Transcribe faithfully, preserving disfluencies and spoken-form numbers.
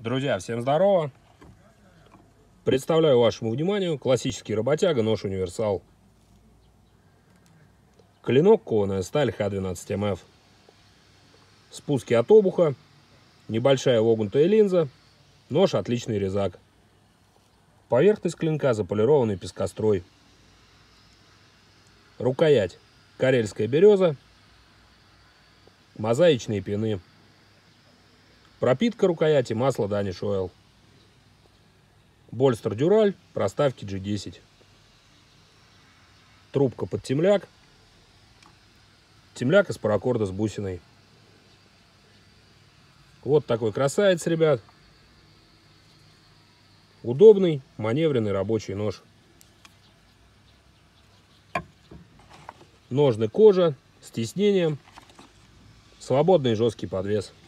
Друзья, всем здорово! Представляю вашему вниманию классический работяга нож универсал. Клинок кованая сталь ха двенадцать эм эф. Спуски от обуха, небольшая вогнутая линза, нож отличный резак. Поверхность клинка заполированный пескострой. Рукоять карельская береза, мозаичные пины. Пропитка рукояти масло Danish Oil. Больстер дюраль, проставки джи десять. Трубка под темляк. Темляк из паракорда с бусиной. Вот такой красавец, ребят. Удобный, маневренный рабочий нож. Ножны кожа с тиснением. Свободный жесткий подвес.